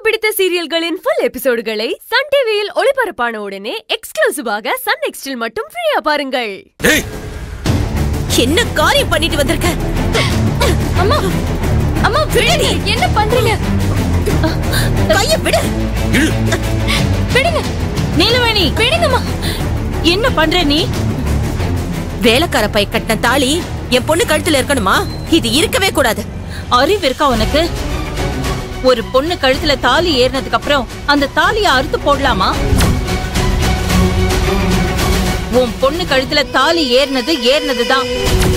பிடித்த சீரியல்களின் full எபிசோடுகளை Sun டிவியில் ஒளிபரப்பான உடனே எக்ஸ்க்ளூசிவாக சன் நெக்ஸ்டில் மட்டும் ஃப்ரீயா பாருங்கள். என்ன காரியம் பண்ணிட்டு வந்திருக்க? அம்மா அம்மா விடுடி, என்ன பண்றீங்க? கைய விடு. விடுங்க நீலவேணி, விடுங்கம்மா. என்ன பண்ற நீ? வேலைக்கார பை கட்டின தாலி என் பொண்ணு கழுத்துல இருக்கணுமா? இது இருக்கவே கூடாது. அறிவு இருக்கா உனக்கு? ஒரு பொண்ணு கழுத்துல தாலி ஏறினதுக்கு அப்புறம் அந்த தாலியை அறுத்து போடலாமா? உன் பொண்ணு கழுத்துல தாலி ஏறினதுதான்.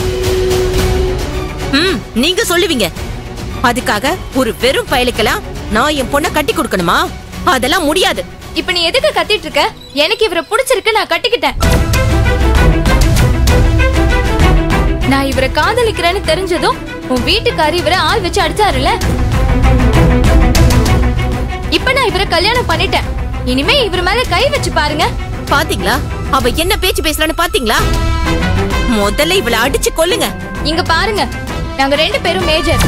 நீங்க சொல்லுவீங்க. அதுக்காக ஒரு வெறும் பயலுக்கெல்லாம் நான் என் பொண்ணை கட்டி கொடுக்கணுமா? அதெல்லாம் முடியாது. இப்ப நீ எதுக்கு கத்திட்டு இருக்க? எனக்கு இவரை பிடிச்சிருக்கு, நான் கட்டிக்கிட்டேன். நான் இவரை காதலிக்கிறேன்னு தெரிஞ்சதும் உன் வீட்டுக்காரி இவரை ஆள் வச்சு அடிச்சாருல. இப்ப நான் இவரை கல்யாணம் பண்ணிட்டேன். இனிமே இவர் மேல கை வச்சு பாருங்க. பாத்தீங்களா அவ என்ன பேச்சு பேசுறான்னு? பாத்தீங்களா? முதல்ல இவளை அடிச்சு கொல்லுங்க. இங்க பாருங்க, நாங்க 2 பேரும் மேஜர்.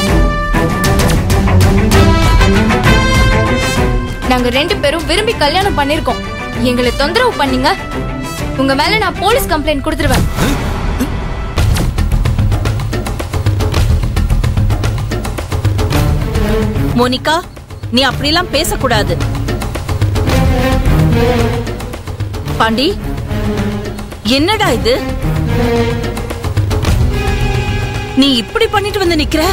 நாங்க 2 பேரும் விரும்பி கல்யாணம் பண்ணிருக்கோம். எங்களை தொந்தரவு பண்ணீங்க, உங்க மேல நான் போலீஸ் கம்ப்ளைண்ட் கொடுத்துருவேன். மோனிகா, நீ அப்படிலாம் பேசக்கூடாது. பாண்டி, என்னடா இது? நீ இப்படி பண்ணிட்டு வந்து நிக்கிற?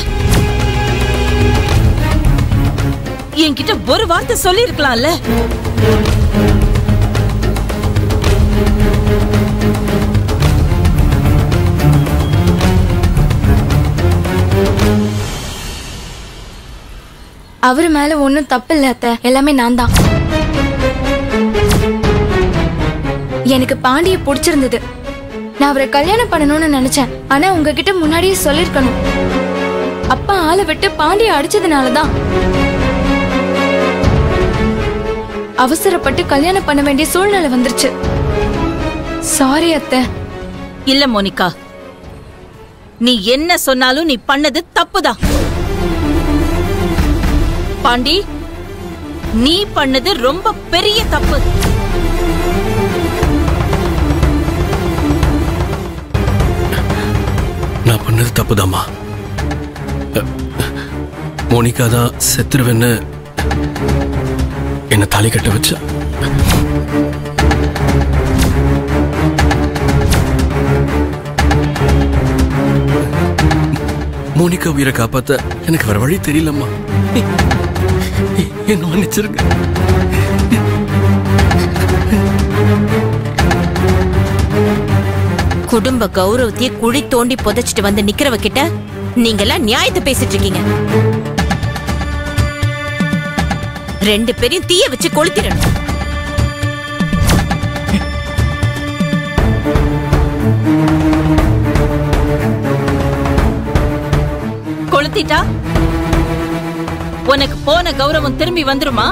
என்கிட்ட ஒரு வார்த்தை சொல்லி இருக்கலாம்ல. அவரு மேல ஒன்னும் தப்பு இல்ல அத்தை, எல்லாமே நான் தான். எனக்கு பாண்டிய பிடிச்சிருந்தது. நான் அவரை கல்யாணம் பண்ணணும்னு நினைச்சேன். ஆனா உங்ககிட்ட முன்னாடியே சொல்லிருக்கணும். அப்பா ஆளை விட்டு பாண்டிய அடிச்சதுனாலதான் அவசரப்பட்டு கல்யாணம் பண்ண வேண்டிய சூழ்நிலை வந்துருச்சு. சாரி அத்தை. இல்ல மோனிகா, நீ என்ன சொன்னாலும் நீ பண்ணது தப்புதான். பாண்டி, நீ பண்ணது ரொம்ப பெரிய தப்பு. நான் பண்ணது தப்புதாம்மா. மோனிகா தான் செத்துருவேன்னு என்ன தாலி கட்ட வச்சா. மோனிகா உயிரை காப்பாத்த எனக்கு வேற வழி தெரியலம்மா. என்ன மன்னிச்சிருங்க. குடும்ப கௌரவத்தையே குழி தோண்டி புதைச்சிட்டு வந்து நிக்கிறவ கிட்ட நீங்கெல்லாம் நியாயத்தை பேசிட்டு இருக்கீங்க. 2 பேரையும் தீய வச்சு கொளுத்திடணும். கொளுத்திட்டா உனக்கு போன கௌரவம் திரும்பி வந்துருமா?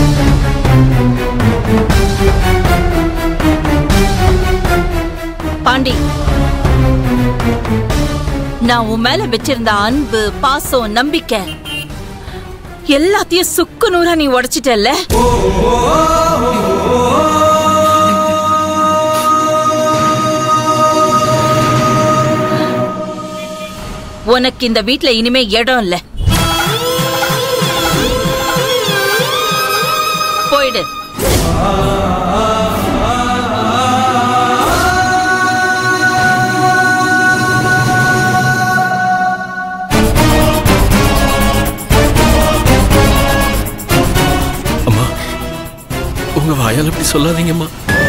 பாண்டி, நான் உன் மேல வச்சிருந்த அன்பு, பாசம், நம்பிக்கை எல்லாத்தையும் சுக்கு நூறா நீ உடைச்சிட்டல்ல. உனக்கு இந்த வீட்ல இனிமே இடம் இல்ல. போயிடு. அம்மா, உங்க வாயால் அப்படி சொல்லாதீங்கம்மா.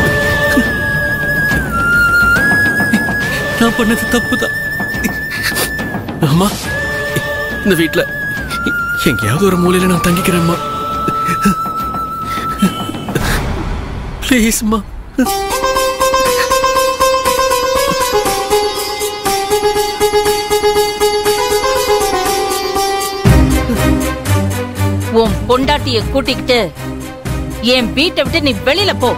நான் பண்ணது தப்புதான். அம்மா, இந்த வீட்ல எங்கேயாவது ஒரு மூலையில நான் தங்கிக்கிறேன்மா. ப்ளீஸ்மா. உன் பொண்டாட்டிய கூட்டிக்கிட்டு என் வீட்டை விட்டு நீ வெளியில போ.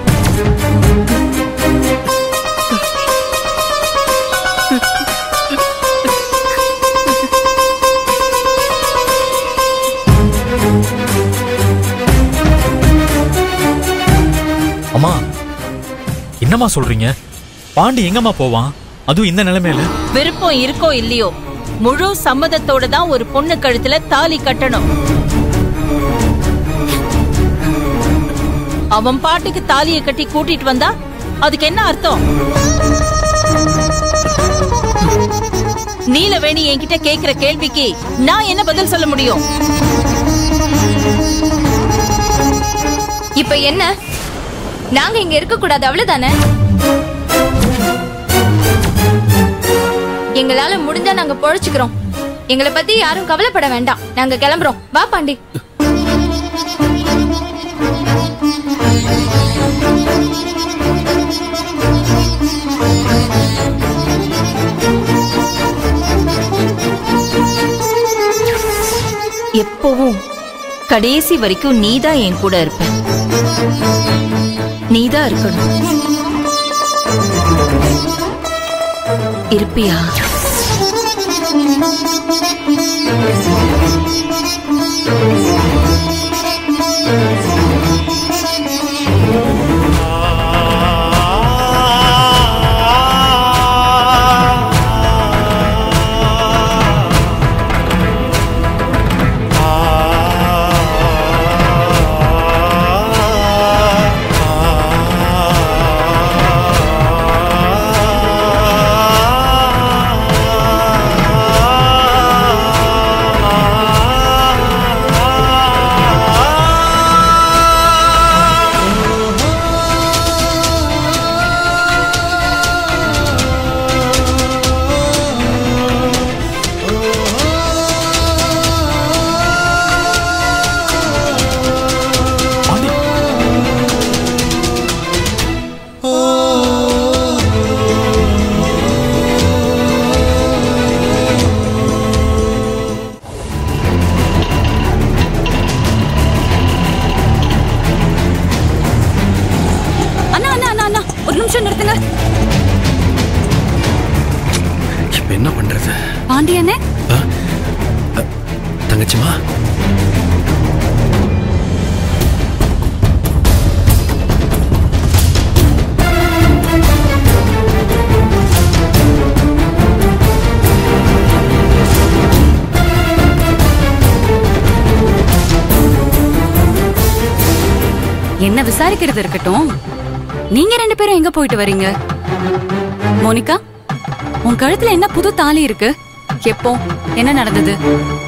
அம்மா என்னம்மா சொல்றீங்க? பாண்டி எங்கம்மா போவான், அதுவும் இந்த நிலைமையில? விருப்பம் இருக்கோ இல்லையோ, முழு சம்மதத்தோட தான் ஒரு பொண்ணு கழுத்துல தாலி கட்டணும். அவன் பாட்டுக்கு தாலியை கட்டி கூட்டிட்டு வந்தா அதுக்கு என்ன அர்த்தம்? நீலவேணி என்கிட்ட கேக்குற கேள்விக்கு நான் என்ன பதில் சொல்ல முடியும்? இப்ப என்ன, நாங்க இங்க இருக்க கூடாது அவ்வளவுதானே? எங்களால முடிஞ்சா நாங்க பொழைச்சுக்கிறோம். எங்களை பத்தி யாரும் கவலைப்பட வேண்டாம். நாங்க கிளம்புறோம். வா பாண்டி. எப்பவும் கடைசி வரைக்கும் நீதான் என் கூட இருப்ப. நீதான் இருக்கணும். இருப்பியா? என்ன பண்றது? பாண்டியனே, தங்கச்சிமா, என்ன விசாரிக்கிறது இருக்கட்டும், நீங்க 2 பேரும் எங்க போயிட்டு வரீங்க? மோனிகா, உன் கழுத்துல என்ன புது தாலி இருக்கு? எப்போ, என்ன நடந்தது?